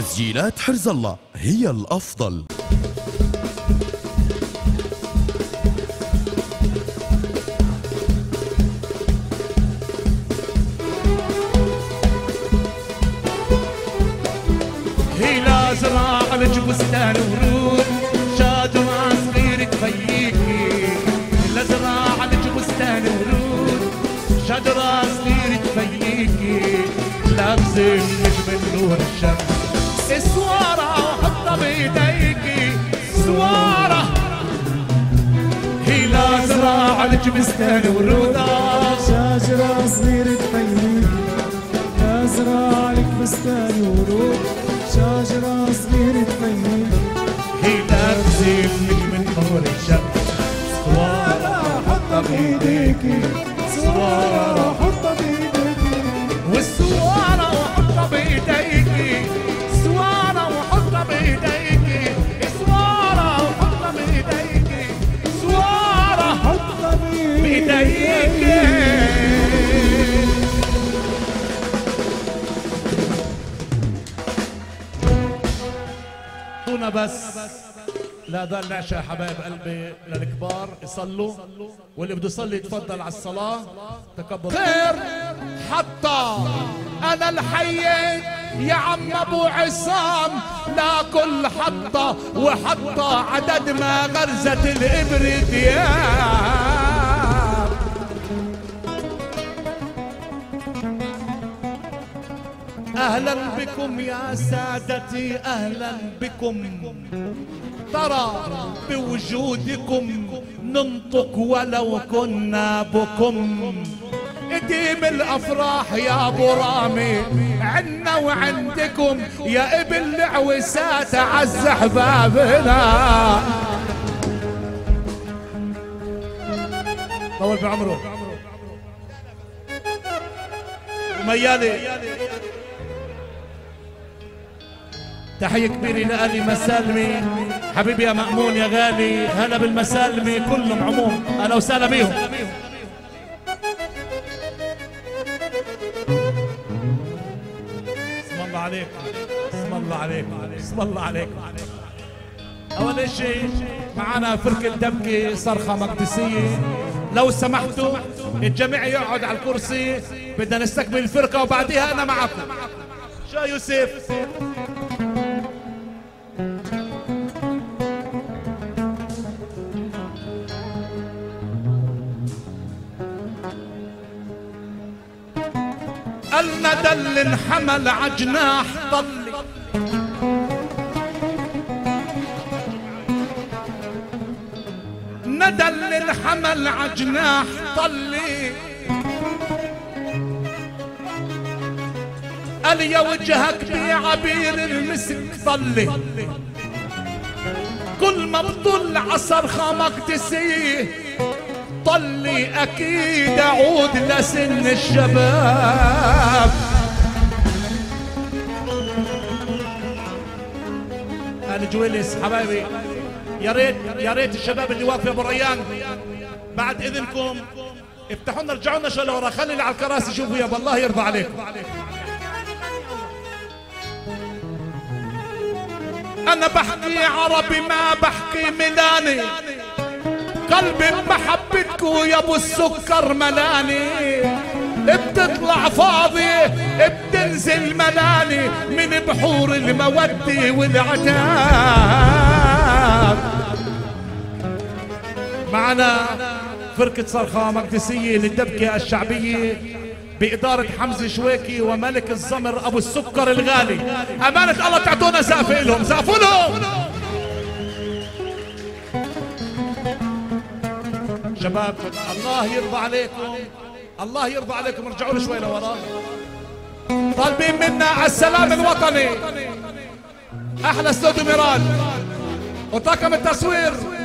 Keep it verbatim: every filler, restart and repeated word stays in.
تسجيلات حرز الله هي الأفضل. هي لا زراعة لك بستان ورود شجرة صغيرة تفيكي، لا زراعة لك بستان ورود شجرة صغيرة تفيكي، لا بزنك من نور الشمس سوارة وحطها بيديكي سوارة. هي لا زراعة لك بستان ورود شجرة صغيرة تفيكي، لا زراعة لك بستان ورود شجرة صغيرة تفيكي، هي لا بزنك من نور الشمس سوارة حطها بيديكي سوارة حطها بيديكي، والسوارة وحطها بيديكي سوارة وحطها بيديكي سوارة وحطها بيديكي سوارة حطها بيديكي. هنا بس لا ضل نعشى حبايب قلبي للكبار يصلوا، واللي بده يصلي يتفضل على الصلاة. تقبل خير حتى أنا الحية يا عم أبو عصام، لا كل حطة وحطة عدد ما غرزت الإبر دياب. أهلا بكم يا سادتي أهلا بكم، ترى بوجودكم ننطق ولو كنا بكم. اديم الافراح يا ابو رامي عنا وعندكم يا ابن العوسات عز احبابنا. طول بعمره وميالي. تحية كبيرة لأهلي مسالمي حبيبي يا مأمون يا غالي، هلا بالمسالمي كلهم عموم، أهلا وسهلا بيهم. اسم الله عليكم اسم الله عليكم اسم الله عليكم. أول شيء معنا فرقة دبكة صرخة مقدسية، لو سمحتوا الجميع يقعد على الكرسي، بدنا نستقبل الفرقة وبعديها أنا معكم. شو يوسف؟ الندى اللي انحمل عجناح طلي، ندى اللي انحمل عجناح طلي، قال يا وجهك بعبير المسك طلي، كل ما بطل عصرخة مقدسية طلي اكيد اعود لسن الشباب. انا جويلس حبايبي، يا ريت يا ريت الشباب اللي واقف يا ابو ريان بعد اذنكم افتحوا لنا رجعوا لنا شوي لورا، خلي اللي على الكراسي يشوفوا يابا الله يرضى عليكم. انا بحكي عربي ما بحكي ميلاني، قلبي بمحبتكو يا ابو السكر ملاني، بتطلع فاضي بتنزل ملاني من بحور المودة والعتاب. معنا فرقة صرخة مقدسية للدبكة الشعبية بإدارة حمزة شويكي وملك الزمر أبو السكر الغالي. أمانة الله تعطونا سقف لهم، سقفوا لهم شباب. الله يرضى عليكم الله يرضى عليكم، ارجعوا لي شوي لورا. طالبين منا على السلام الوطني، احلى استوديو ميران وطاقم التصوير